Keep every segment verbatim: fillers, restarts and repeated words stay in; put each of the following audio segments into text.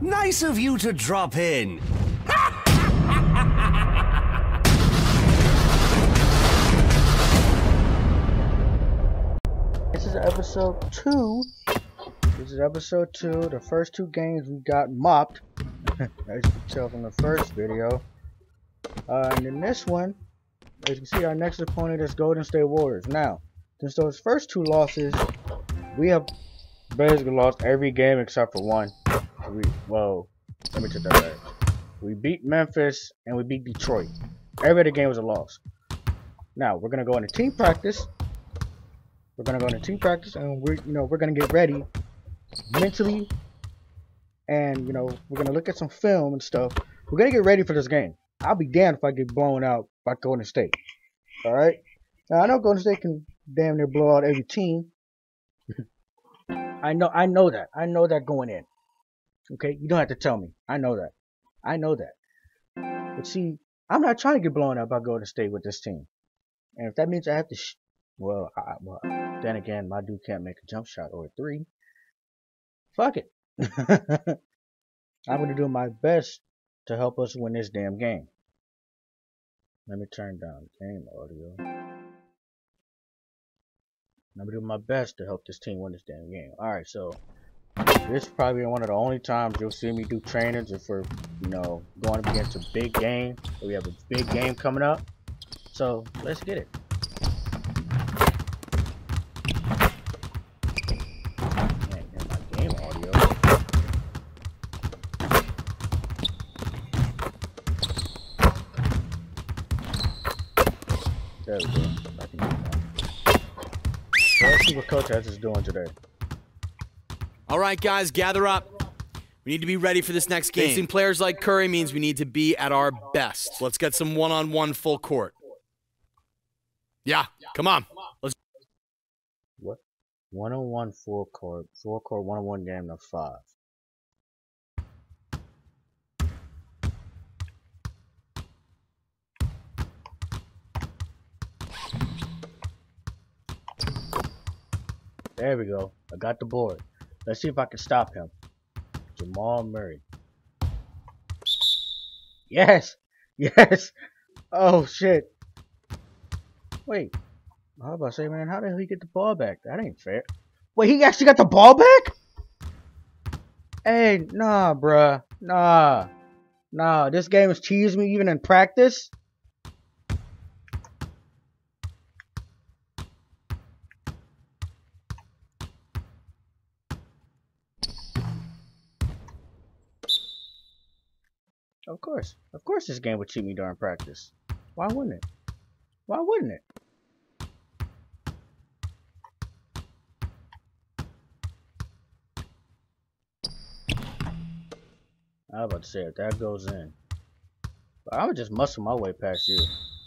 Nice of you to drop in. This is episode two. This is episode two. The first two games we got mopped, as you can tell from the first video. Uh, and in this one, as you can see, our next opponent is Golden State Warriors. Now, since those first two losses, we have basically lost every game except for one. We, whoa, let me take that back. We beat Memphis and we beat Detroit. Every other game was a loss. Now we're gonna go into team practice. We're gonna go into team practice, and we're you know we're gonna get ready mentally, and you know we're gonna look at some film and stuff. We're gonna get ready for this game. I'll be damned if I get blown out by Golden State. All right. Now I know Golden State can damn near blow out every team. I know, I know that. I know that going in. Okay, you don't have to tell me. I know that. I know that. But see, I'm not trying to get blown out by Golden State with this team. And if that means I have to, sh well, I, well, then again, my dude can't make a jump shot or a three. Fuck it. I'm gonna do my best to help us win this damn game. Let me turn down game audio. I'm gonna do my best to help this team win this damn game. Alright, so this is probably one of the only times you'll see me do trainings if we're, you know, going up against a big game. We have a big game coming up. So let's get it. Can't hear my game audio. There we go. I can hear that. So let's see what Coach has is doing today. All right, guys, gather up. We need to be ready for this next game. Facing players like Curry means we need to be at our best. Let's get some one-on-one full court. Yeah, come on. Let's. What? One-on-one full court, full court one-on-one game of five. There we go. I got the board. Let's see if I can stop him. Jamal Murray. Yes! Yes! Oh shit. Wait. I was about to say, man, how the hell he get the ball back? That ain't fair. Wait, he actually got the ball back? Hey, nah, bruh. Nah. Nah, this game has teased me even in practice. Of course. Of course this game would cheat me during practice. Why wouldn't it? Why wouldn't it? I was about to say, if that goes in. But I would just muscle my way past you.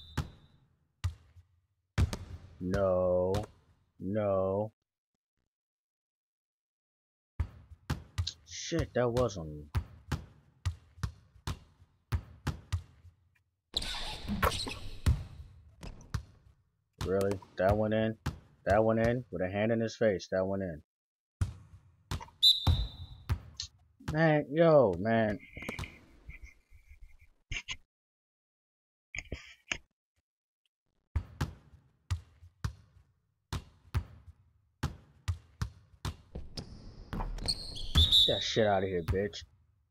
No. No. Shit, that was on me. Really? That went in? That went in? With a hand in his face, that went in. Man, yo, man. Get that shit out of here, bitch.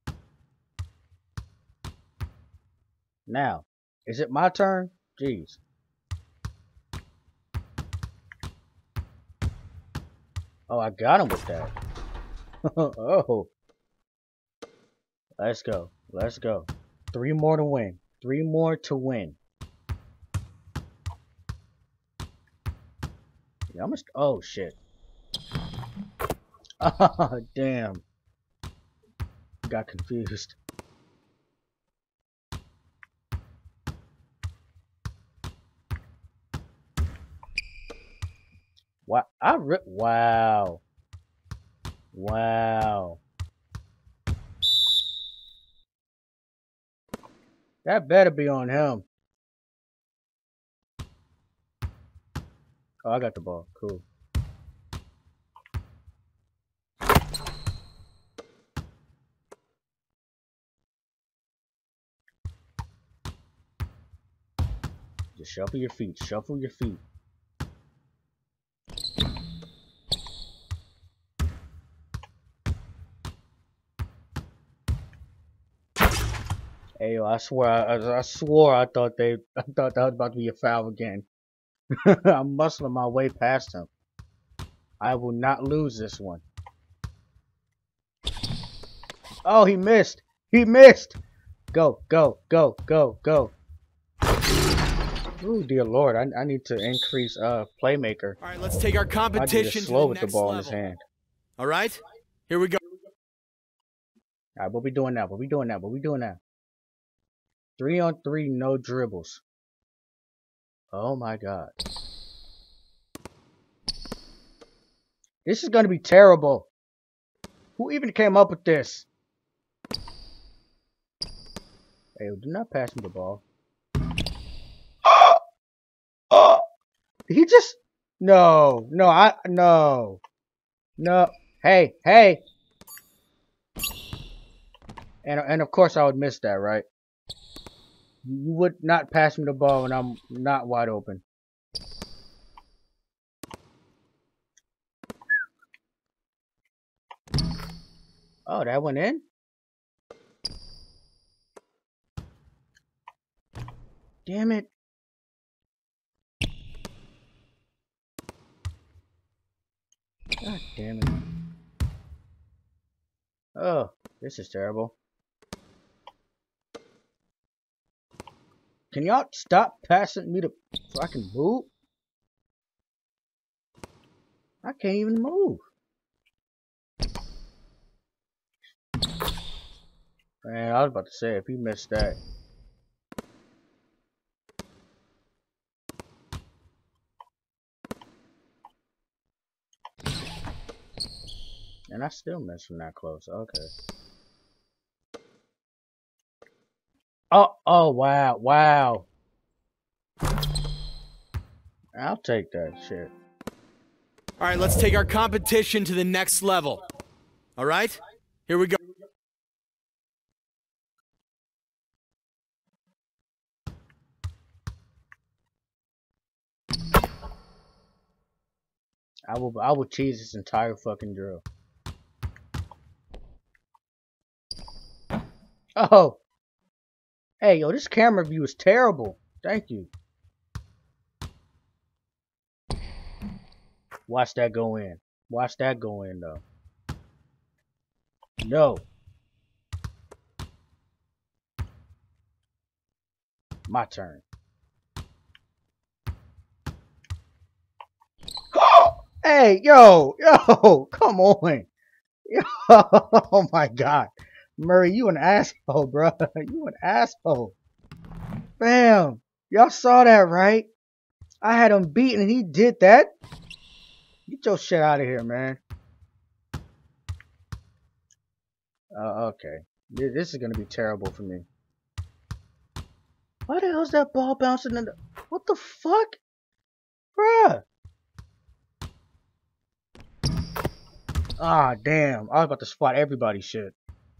Now, is it my turn? Jeez. Oh, I got him with that. Oh. Let's go. Let's go. Three more to win. Three more to win. Yeah, I'm just. Oh, shit. Oh, damn. Got confused. Wow. I re wow. Wow. That better be on him. Oh, I got the ball. Cool. Just shuffle your feet. Shuffle your feet. Hey, yo, I swear, I, I swore I thought they, I thought that was about to be a foul again. I'm muscling my way past him. I will not lose this one. Oh, he missed. He missed. Go, go, go, go, go. Ooh, dear Lord, I, I need to increase uh playmaker. All right, let's take our competition to slow the with the next ball level. in his hand. All right, here we go. All right, what we doing now? What we doing now? What we doing now? Three on three, no dribbles. Oh my God. This is gonna be terrible. Who even came up with this? Hey, do not pass me the ball. Did he just... No, no, I... No. No. Hey, hey. And, and of course I would miss that, right? You would not pass me the ball when I'm not wide open. Oh, that went in? Damn it. God damn it. Oh, this is terrible. Can y'all stop passing me the so I can move? I can't even move. Man, I was about to say, if he missed that. And I still missed from that close. Okay. Oh, oh, wow, wow. I'll take that shit. All right, let's take our competition to the next level. All right, here we go. I will, I will cheese this entire fucking drill. Oh. Hey, yo, this camera view is terrible. Thank you. Watch that go in. Watch that go in, though. No. My turn. Hey, yo, yo, come on. Yo, oh my God. Murray, you an asshole, bro. You an asshole. Bam. Y'all saw that, right? I had him beat and he did that. Get your shit out of here, man. Uh, okay. This is going to be terrible for me. Why the hell is that ball bouncing in the... What the fuck? Bruh. Ah, damn. I was about to spot everybody's shit.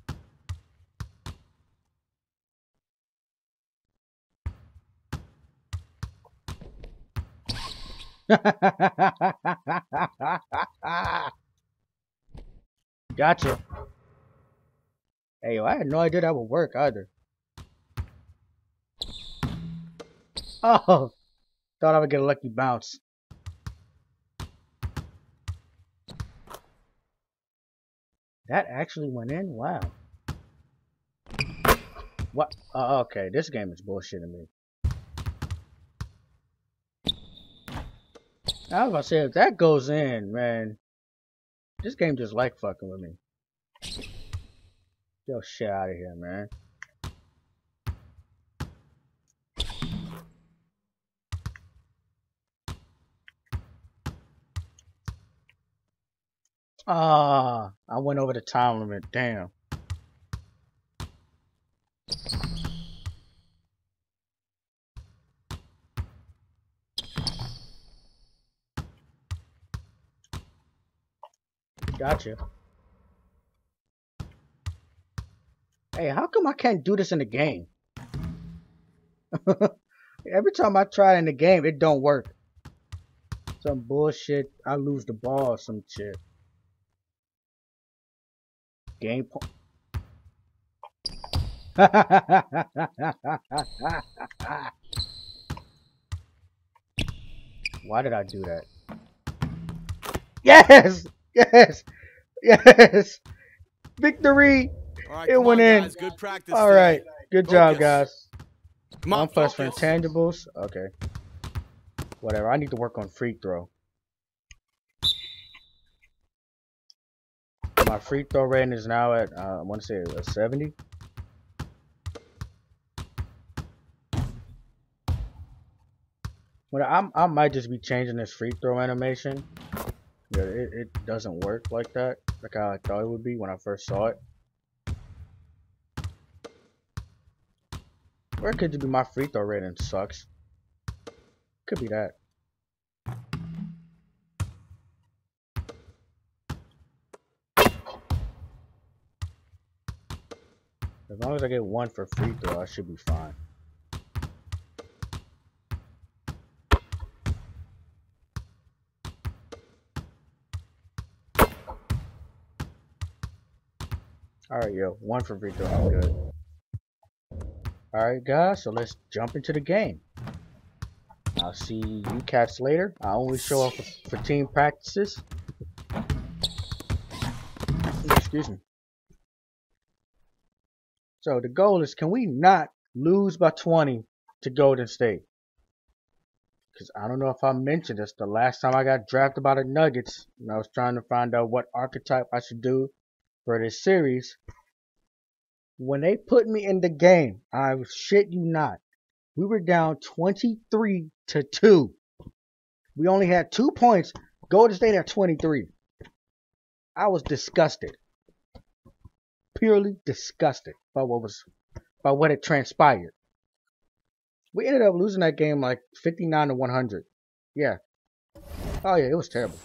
Gotcha. Hey, yo, I had no idea that would work either. Oh, thought I would get a lucky bounce. That actually went in? Wow. What? Uh, okay, this game is bullshitting me. I was about to say, if that goes in, man, this game just like fucking with me. Get your shit out of here, man. Ah, I went over the time limit. Damn. Gotcha. Hey, how come I can't do this in the game? Every time I try in the game, it don't work. Some bullshit. I lose the ball or some shit. Game point. Why did I do that? Yes! Yes! Yes! Victory! All right, It come went on, in. guys. Good practice. All today. right. Good job, Focus. guys. Come on, One plus for focus. intangibles. Okay. Whatever. I need to work on free throw. My free throw rating is now at, uh, I want to say a seventy. Well, I'm, I might just be changing this free throw animation. Yeah, it, it doesn't work like that, like how I thought it would be when I first saw it. Or it could just be my free throw rating sucks. Could be that. As long as I get one for free throw, I should be fine. Alright, yo, one for free throw, I'm good. Alright, guys, so let's jump into the game. I'll see you cats later. I only show up for, for team practices. Excuse me. So the goal is, can we not lose by twenty to Golden State? Because I don't know if I mentioned this. The last time I got drafted by the Nuggets, and I was trying to find out what archetype I should do for this series. When they put me in the game, I shit you not, we were down twenty-three to two. We only had two points. Golden State at twenty-three. I was disgusted. Purely disgusted by what was, by what had transpired. We ended up losing that game like fifty-nine to one hundred. Yeah. Oh yeah, it was terrible.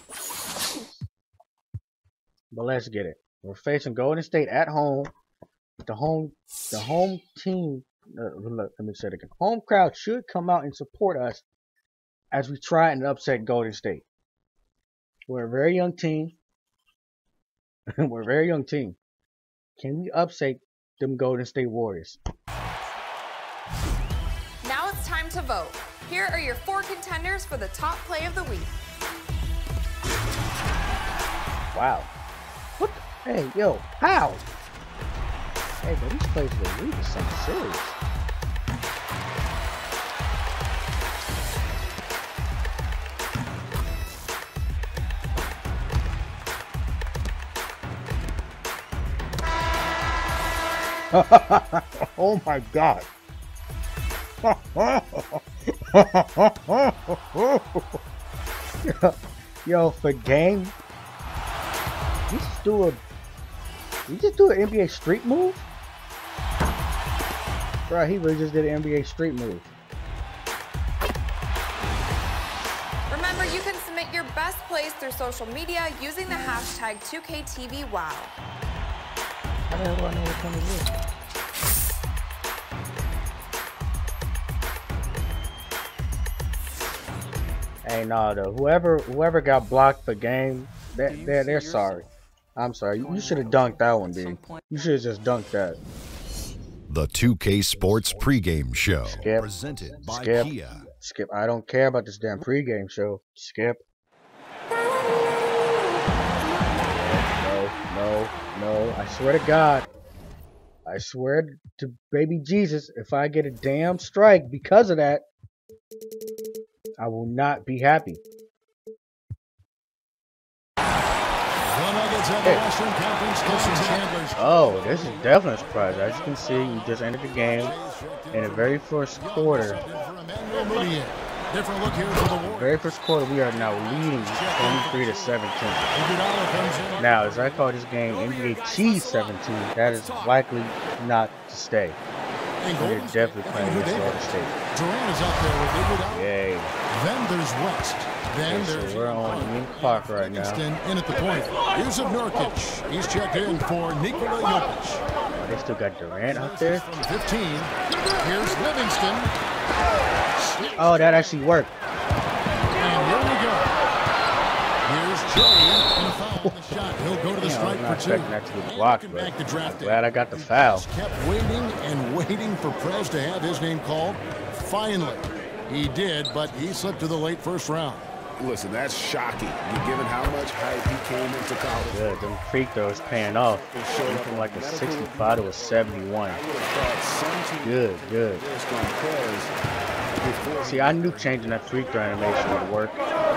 But let's get it. We're facing Golden State at home. The home, the home team. Uh, let me say it again. Home crowd should come out and support us as we try and upset Golden State. We're a very young team. We're a very young team. Can we upset them Golden State Warriors? Now it's time to vote. Here are your four contenders for the top play of the week. Wow. What the? Hey, yo, how? Hey, but these plays of the week is something serious. Oh my God. Yo, for game, you just do a, you just do an N B A street move? Bro, he really just did an N B A street move. Remember, you can submit your best plays through social media using the hashtag two K T V wow. How the hell do I know which one it is? Hey, no, though. Whoever, whoever got blocked for game, they're, they're, they're sorry. I'm sorry. You, you should have dunked that one, B. You should have just dunked that. The two K Sports pregame show. Skip. Presented by Skip. Kia. Skip. I don't care about this damn pregame show. Skip. No, no, no. I swear to God. I swear to baby Jesus, if I get a damn strike because of that, I will not be happy. Hey. Oh, this is definitely a surprise. As you can see, you just entered the game in the very first quarter. The very first quarter, we are now leading twenty-three to seventeen. Now, as I call this game N B A Cheese seventeen, that is likely not to stay. We're definitely playing against Florida State. Durant is up there with Iguodala. Yay. Then there's West. Then Okay, there's so we're on Ian Clark right now. in at the point. Here's Nurkic. He's checked in for Nikola Jokic. They still got Durant out there. From fifteen. Here's Livingston. Oh, that actually worked. And here we go. Here's Joey. And a foul on the shot. He'll go to the Yeah, I strike was not for two. expecting that to be blocked, And but back to draft I'm day. glad I got the foul. Kept waiting and waiting for Prez to have his name called. Finally, he did, but he slipped to the late first round. Listen, that's shocking. Given how much hype he came into college. Good, them free throws paying off. Went from like a sixty-five to a seventy-one. Good, good. See, I knew changing that free throw animation would work.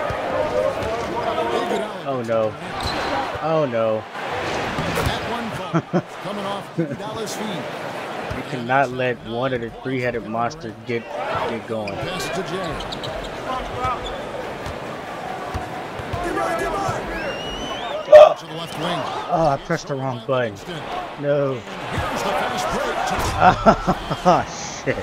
Oh no. Oh no. Coming off Dallas feed. You cannot let one of the three-headed monsters get get going. Pass to Jay. To the left wing. Oh, I pressed the wrong button. No. Here's the fast break. Oh, shit.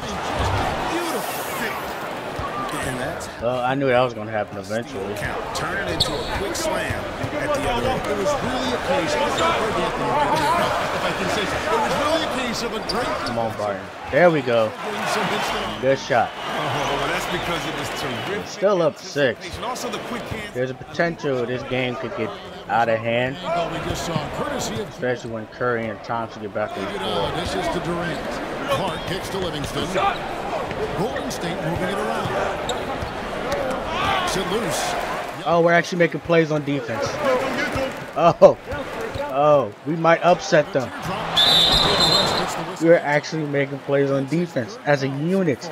Well, I knew that was going to happen eventually. Turn it into a quick slam at the other end. It was really a case. If I can say so. It was really a case of a great. Come on, Barton. There we go. Good shot. Oh, that's because it was terrific. Still up six. Also the quick hands. There's a potential this game could get out of hand, We just saw courtesy of. especially when Curry and Thompson get back on the floor. This is to Durant. Clark kicks to Livingston. Golden State moving it around. Knocks it loose. Oh, we're actually making plays on defense. Oh, oh, we might upset them. We're actually making plays on defense as a unit.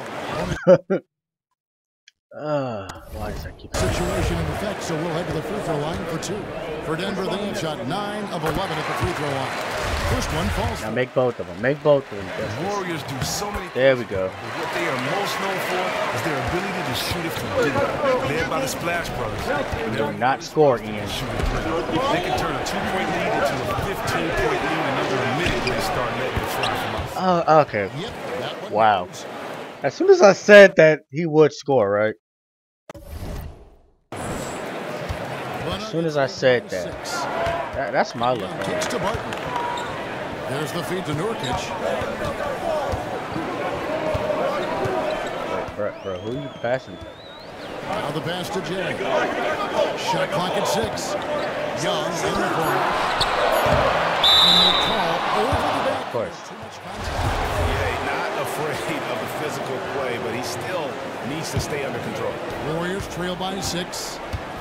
uh, why does that keep Situation in effect, so we'll head to the free throw line for two. For Denver, they have shot nine of eleven at the free throw line. First one falls. Now make both of them. Make both of them. The Warriors do so many There we go. What they are most known for is their ability to shoot it from deep. Led by the Splash Brothers. We do not score, Ian. They can turn a two-point lead into a fifteen-point lead in under a minute when they start letting it fly from us. Oh, okay. Wow. As soon as I said that he would score, right? As soon as I said that, that that's my look. Kicks to Barton. There's the feed to Nurkic. Wait, bro, bro, who are you passing? Now the pass to Jay. Shot clock at six. Young in the corner. And they call over the back. Of course. Yeah, not afraid of the physical play, but he still needs to stay under control. Warriors trail by six.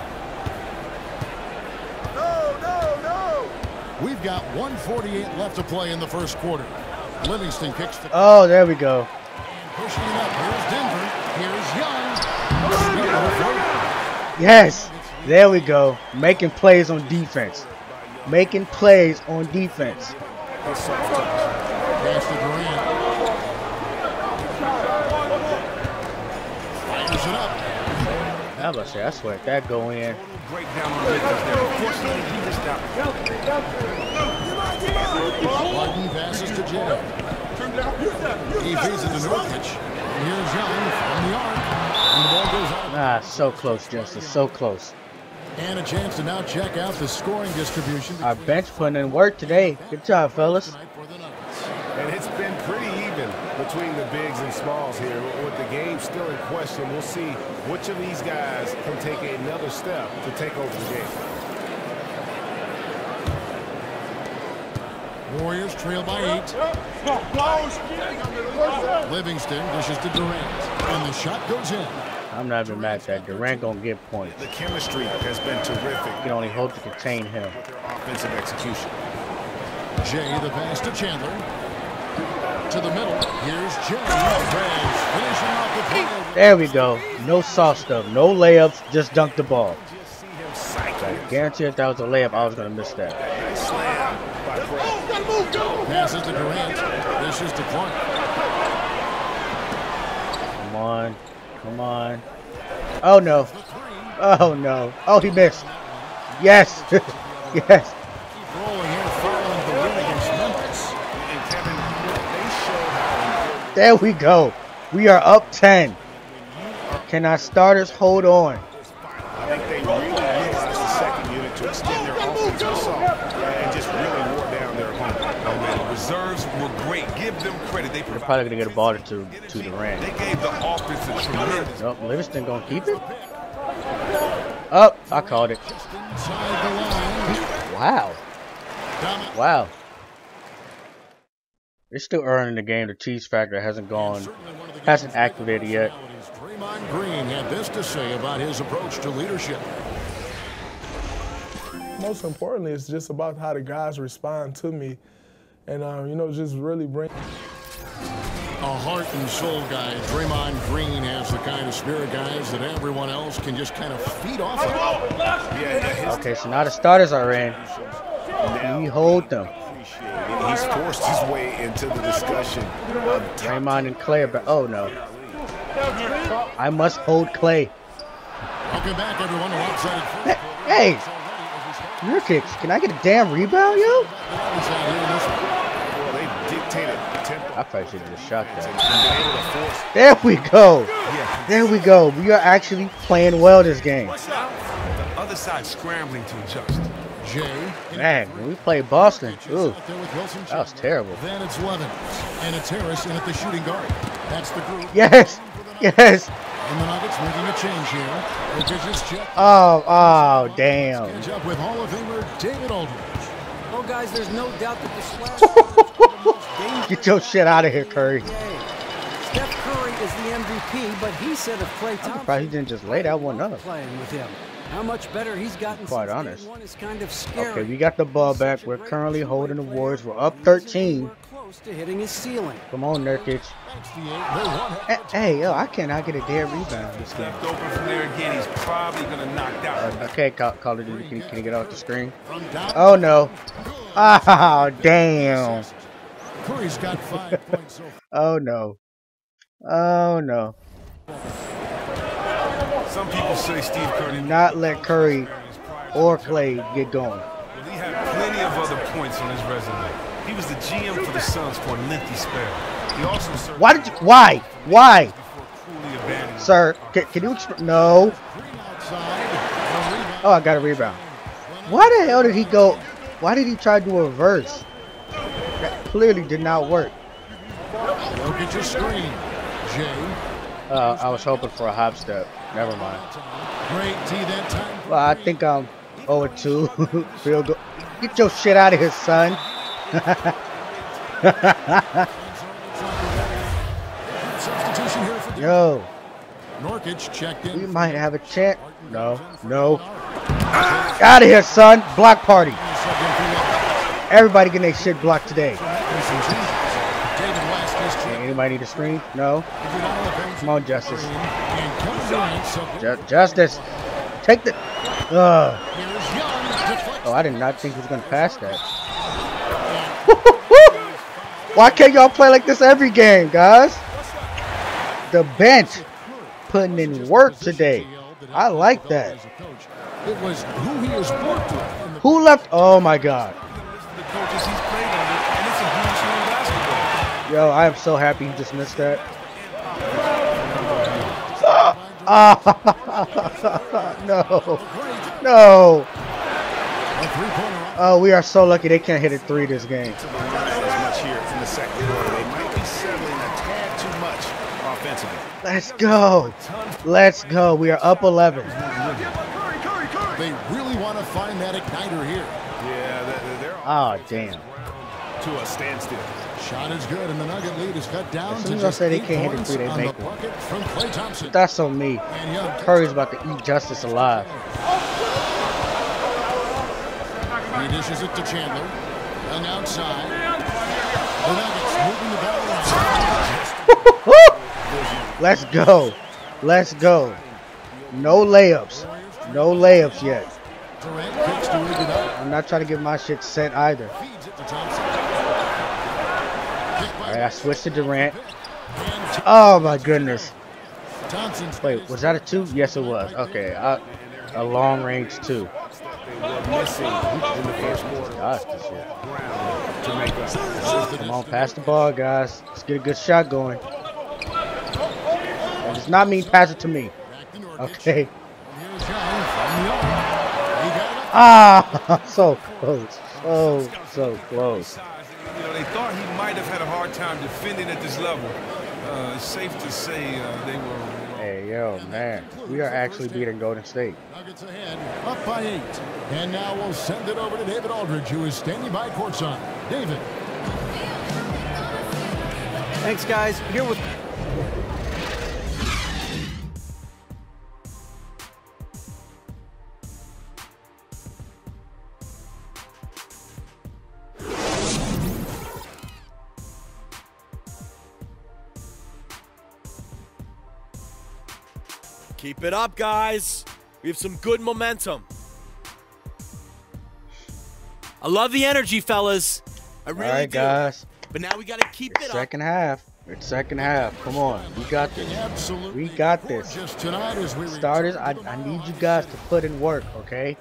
We've got one forty-eight left to play in the first quarter. Livingston kicks the. Oh, there we go. Pushing it up. Here's Denver. Here's Young. Yes, there we go. Making plays on defense. Making plays on defense. Pass to Durant. Fires it up. I was about to say, I swear, if that go in. Breakdown on the Lakers there. Unfortunately, he missed out. Barton passes to Jay. He feeds it to Nurkic. Here's Young from the arc. And the ball goes out. Ah, so close, Justice. So close. And a chance to now check out the scoring distribution. Our bench putting in work today. Good job, fellas. And it's been pretty even between the bigs and smalls here. With the game still in question, we'll see which of these guys can take another step to take over the game. Warriors trail by eight. Livingston dishes to Durant. And the shot goes in. I'm not even mad at that. Durant gonna get points. The chemistry has been terrific. You can only hope to contain him. With their offensive execution. Jay, the pass to Chandler. To the middle. Here's Jay. Finishing off the play. There we go. No soft stuff. No layups. Just dunk the ball. Just see him cycle. I guarantee if that was a layup, I was gonna miss that. Slam by Prez. Passes to Durant. Dishes to Clark. Come on. Come on. Oh no. Oh no. Oh, he missed. Yes. Yes. Keep rolling here following the win against Memphis. And Kevin, they showed how There we go. We are up ten. Can our starters hold on? I think they really utilized the second unit to extend their offensive assault and just really wore down their opponent. Oh, man, the reserves were great. Give them credit. They They're probably gonna get a ball to to Durant. They gave the offense a tremendous. Nope, Livingston gonna keep it. Oh, I called it. Wow. Wow. They're still earning the game. The cheese factor hasn't gone, hasn't activated yet. Draymond Green had this to say about his approach to leadership. Most importantly, it's just about how the guys respond to me, and um, you know, just really bring. A heart and soul guy. Draymond Green has the kind of spirit, guys, that everyone else can just kind of feed off of. Yeah, yeah, Okay, so now the starters are in. We hold them. he's forced his way into the discussion. Of Draymond and Klay are back. Oh no. I must hold Klay. Welcome back, everyone. To outside. Hey, your kicks. Can I get a damn rebound, yo? well, they dictated tempo. I probably should have just shot that. There we go. There we go. We are actually playing well this game. The other side scrambling to adjust. Jay. Man, when we played Boston, ooh, that was terrible. Then it's Levin, and it's Harris in at the shooting guard. That's the group. Yes, yes. And the Nuggets making a change here. It's check. Oh, oh, damn. Catch up with Hall of Famer David Aldridge. Well, guys, there's no doubt that the splash. Get your shit out of here, Curry. Steph Curry is the M V P, but he said if Klay Thompson Probably didn't just lay that one up. playing with him. How much better he's gotten Quite since honest. game one is kind of scary. Okay, we got the ball back. We're currently holding the Warriors. We're up thirteen. We're close to hitting his ceiling. Come on, Nurkic. Hey, hey, yo, I cannot get a damn rebound this game. Left open from there again. He's probably gonna knock down. Uh, okay, Call, Call of Duty, can, can you get off the screen? Oh no. Oh, damn. Curry's got five points so far. Oh no. Oh no. Some people say Steve Kerr Do didn't not let Curry or Klay get going. Well, he had plenty of other points on his resume. He was the G M for the Suns for a lengthy spell. He also served. Why did you? Why? Why? before cruelly abandoning. Sir, can, can you exp- no. Oh, I got a rebound. Why the hell did he go? Why did he try to do a reverse? That clearly did not work. Look at your screen. Jay. Uh, I was hoping for a hop step. Never mind. Great T that time. Well, I think I'm oh and two. Field goal. Get your shit out of here, son. Substitution here for Yo, Nurkic checked in. we might have a chance. No, no. Out of here, son. Block party. Everybody getting their shit blocked today. Hey, anybody need a screen? No. Come on, Justice. Ju Justice. Take the. Ugh. Oh, I did not think he was gonna pass that. Why can't y'all play like this every game, guys? The bench putting in work today. I like that. It was who he has worked with. Who left? Oh my God. The coaches he's played under, and it's a huge thing in basketball. Yo, I am so happy he just missed that. Ah, no, no. Oh, we are so lucky they can't hit a three this game. As much here in the second quarter. They might be settling a tad too much offensively. Let's go. Let's go. We are up eleven. They really want to find that igniter here. Yeah, they're Oh, damn. to a standstill. Shot is good, and the Nugget lead is cut down As to soon as I just say they eight can't hit a points three, they on make the one. bucket from Klay Thompson. That's on me. And Young Curry's about to eat Justice alive. He dishes it to Chandler. And outside. The Nuggets moving the ball around. Let's go. Let's go. No layups. No layups yet. Durant picks to rig it up. I'm not trying to get my shit set either. Feeds it to Thompson. All right, I switched to Durant. Oh my goodness. Thompson's Wait, was that a two? Yes, it was. Okay, I, a long range two. Missing in the first quarter. Gosh, this shit. To make up. Come on, pass the ball, guys. Let's get a good shot going. That does not mean pass it to me. Okay. Here's Young from the arm. He got it up. Ah, so close. So, so close. You know, they thought he might might have had a hard time defending at this level. Uh, it's safe to say uh, they were... Hey, yo, man. We are actually beating Golden State. Nuggets ahead, up by eight. And now we'll send it over to David Aldridge, who is standing by courtside. David. Thanks, guys. Here with... Keep it up, guys. We have some good momentum. I love the energy, fellas. I really All right, do. guys. But now we got to keep it up. Second half. It's second half. Come on. We got this. We got this. Starters, I, I need you guys to put in work, okay?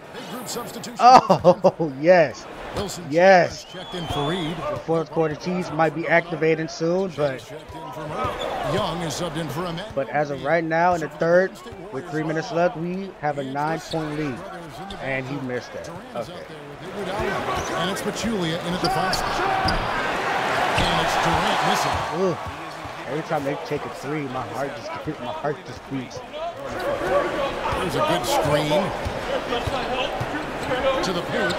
Oh, yes. Yes. The fourth quarter tease might be activating soon, but Young is subbed in for a man. but as of right now in the third, with three minutes left, we have a nine-point lead, and he missed that. Okay. And it's Pachulia in at the five. And it's Durant missing. Ooh. Every time they take a three, my heart just my heart just beats. There's a good screen to the paint.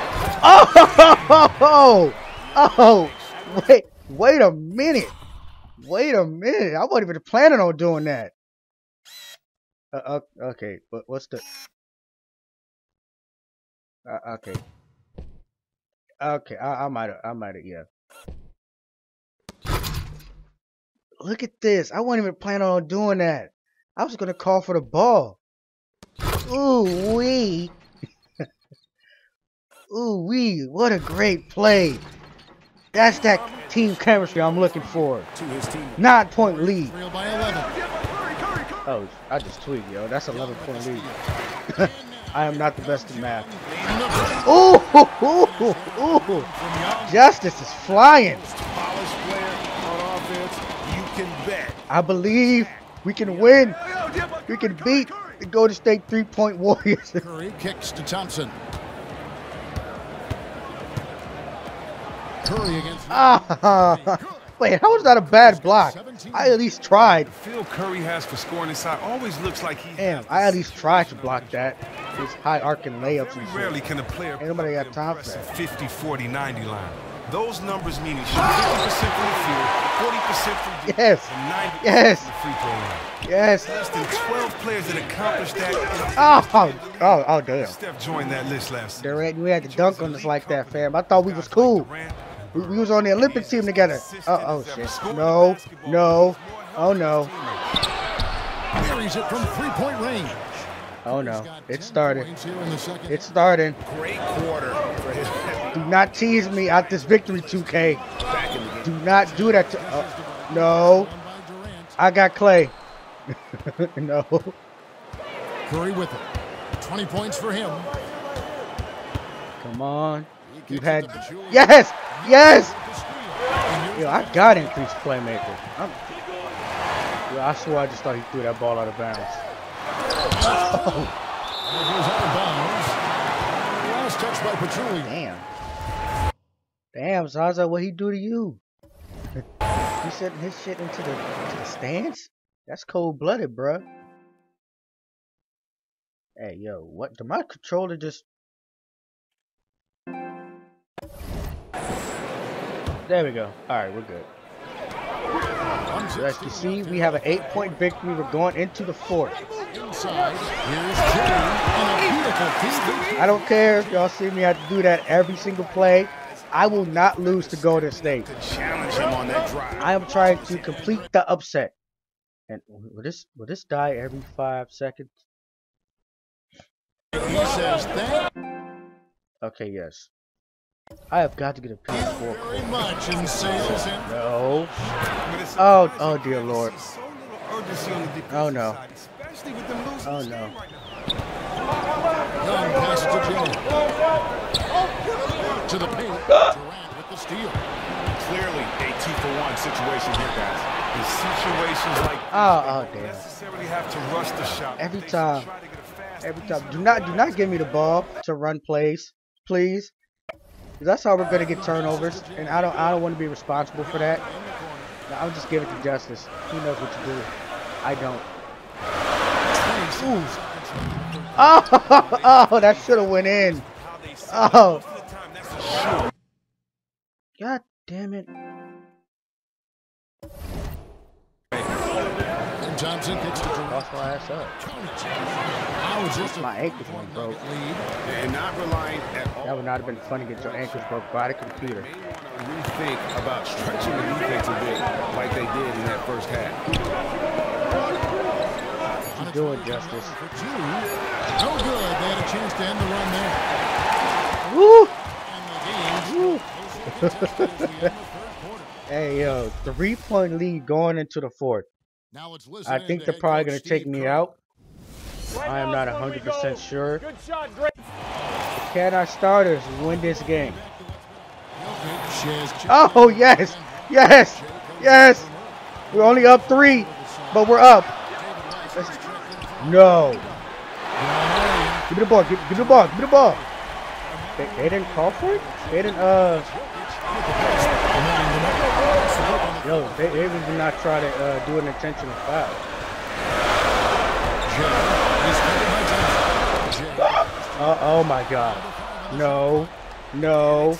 Oh, oh, wait, wait a minute. Wait a minute. I wasn't even planning on doing that. Uh, uh, okay, but what's the... Uh, okay. Okay, I, I might have, I might have, yeah. Look at this. I wasn't even planning on doing that. I was going to call for the ball. Ooh, wee. Ooh, wee. What a great play. That's that team chemistry I'm looking for. Nine point lead. Oh, I just tweaked, yo. That's eleven point lead. I am not the best at math. Ooh, ooh, ooh, ooh. Justice is flying. I believe we can win. We can beat the Golden State three-point Warriors. Curry kicks to Thompson. Curry against. Ah, wait, how was that a bad block? I at least tried. The feel Curry has for scoring inside always looks like he. Damn, I at least tried to block that. These high arcing layups and shit. Rarely can a player. Ain't nobody got time for that. fifty, forty, ninety line. Those numbers mean he shoots fifty percent from the field, forty percent from deep, yes. and ninety percent yes. from the free throw line. Yes. Less than twelve players that accomplished that. Oh, oh, oh, damn. Steph joined that list last year. Durant, we had to dunk on us like that, fam. I thought we was cool. We, we was on the Olympic team together. Oh, oh shit. No, no, oh no. Buries it from three-point range. Oh no, it started. It's starting. Great quarter for his. Do not tease me out this victory, two K. Do not do that to. Uh, no, I got Klay. No. Curry with it. twenty points for him. Come on. You had. Yes, yes. Yo, I got increased playmaker. I'm... Yo, I swear I just thought he threw that ball out of bounds. Last touch by Pachulia. Damn. Damn, Zaza, what he do to you? He setting his shit into the, into the stands? That's cold-blooded, bruh. Hey, yo, what? Did my controller just... There we go. Alright, we're good. So as you see, we have an eight-point victory. We're going into the fourth. I don't care if y'all see me have to do that every single play. I will not lose to Golden State. I am trying to complete the upset. And will this will this die every five seconds? Okay, yes. I have got to get a P S four. Very much in sales. No. Oh, oh dear Lord. Oh no. Oh no. Young pass to Jimmy. To the paint. Durant with the steal. Clearly a two for one situation here, guys. In situations like this, Oh, oh damn. necessarily have to rush the shot. Every They time. try to get a fast Every time. Do not do not give me the ball to run plays, please. That's how we're gonna get turnovers, and I don't I don't want to be responsible for that. No, I'll just give it to Justice. He knows what to do. I don't. Ooh. Oh, oh, that should have went in. Oh. God damn it. And Johnson gets to Lost my ass up. I was just My ankles went broke. And not relying at all. That would not have been funny to get your ankles broke by the computer. Rethink about stretching the defense a bit like they did in that first half. You do it, Justice. no good. They had a chance to end the run there. Woo! Woo! Hey, yo, three-point lead going into the fourth. Now it's I think they're probably going to take me out. I am not one hundred percent sure. Can our starters win this game? Oh, yes! Yes! Yes! We're only up three, but we're up. Let's... No. Give me the ball. Give, give me the ball. Give me the ball. They, they didn't call for it? They didn't, uh... Yo, they, they did not try to uh, do an intentional foul. Uh, oh my God. No. No.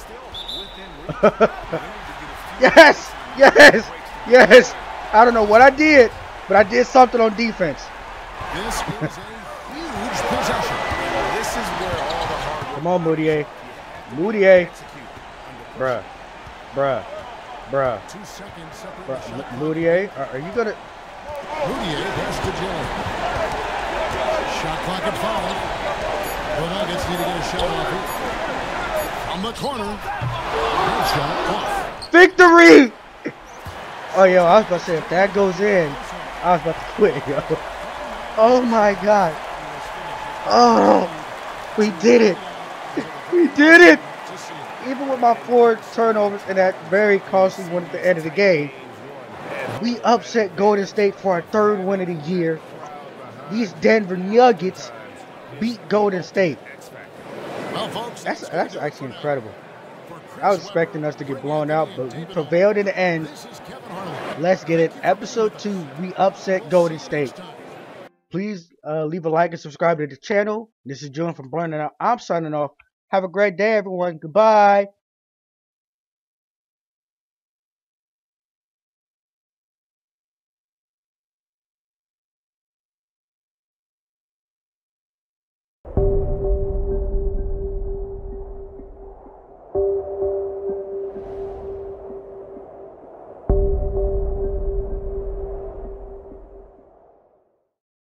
Yes! Yes! Yes! I don't know what I did, but I did something on defense. This is a huge possession. This is where all the hard work. Come on, Moutier. Moutier. Bruh. Bruh. Bruh. Two seconds Bruh. separation. M- Moutier, are, are you gonna... Moutier pass to Joe. Shot clock at five. The Nuggets need to get a shot off it. From the corner. No shot off. Victory! Oh, yo, I was about to say, if that goes in, I was about to quit, yo. Oh, my God. Oh, we did it. We did it. Even with my four turnovers and that very costly one at the end of the game, we upset Golden State for our third win of the year. These Denver Nuggets beat Golden State. Well, folks, That's that's actually incredible. I was expecting us to get blown out, but we prevailed in the end. Let's get it. Episode two, we upset Golden State. Please uh, leave a like and subscribe to the channel. This is Julian from Burning Out. I'm signing off. Have a great day, everyone. Goodbye.